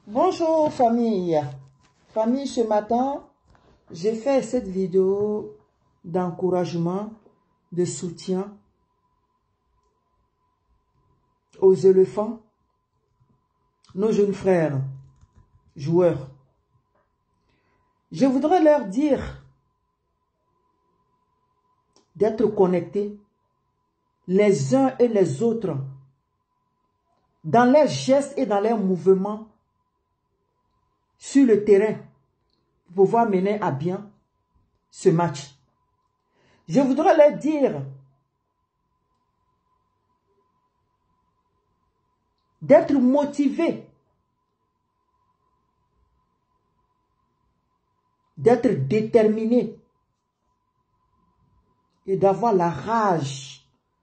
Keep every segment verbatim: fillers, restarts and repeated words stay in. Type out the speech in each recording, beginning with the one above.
Bonjour famille. Famille, ce matin, j'ai fait cette vidéo d'encouragement, de soutien aux éléphants, nos jeunes frères, joueurs. Je voudrais leur dire d'être connectés les uns et les autres dans leurs gestes et dans leurs mouvements sur le terrain pour pouvoir mener à bien ce match. Je voudrais leur dire d'être motivés, d'être déterminés et d'avoir la rage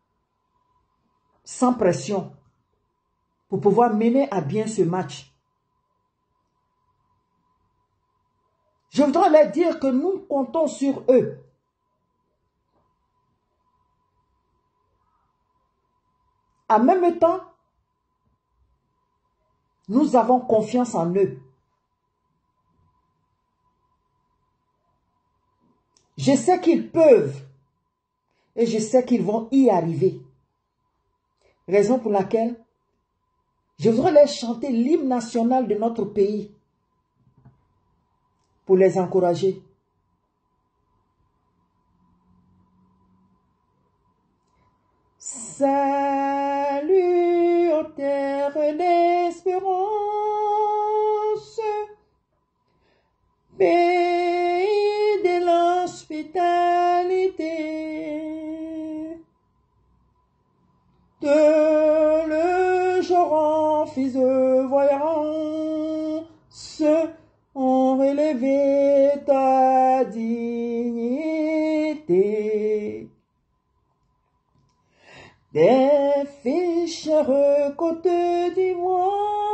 sans pression pour pouvoir mener à bien ce match. Je voudrais leur dire que nous comptons sur eux. En même temps, nous avons confiance en eux. Je sais qu'ils peuvent et je sais qu'ils vont y arriver. Raison pour laquelle je voudrais leur chanter l'hymne national de notre pays pour les encourager. Salut aux terres d'espérance, pays de l'hospitalité, de le genre fils de voyance, ont relevé ta dignité. Des fichères Côte d'Ivoire,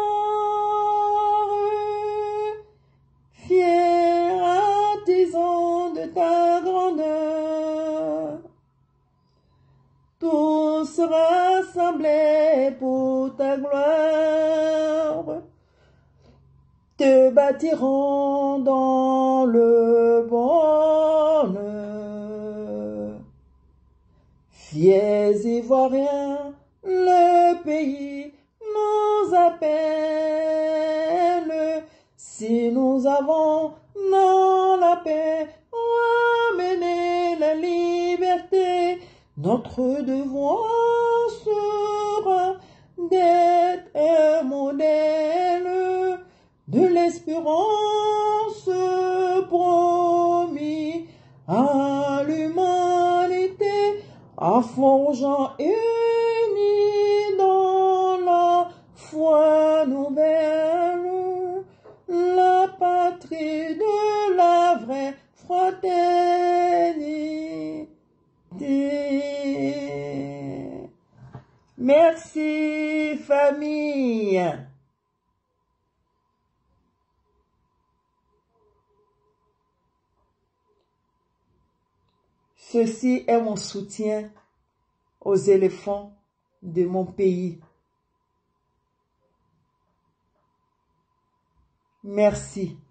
fiers artisans de ta grandeur, tous rassemblés pour ta gloire, te bâtiront dans le bonheur. Fiers Ivoiriens, le pays nous appelle. Si nous avons dans la paix ramené la liberté, notre devoir sera d'être un modèle de l'espérance promis à l'humanité, en forgeant unis dans la foi nouvelle, la patrie de la vraie fraternité. Merci famille. Ceci est mon soutien aux éléphants de mon pays. Merci.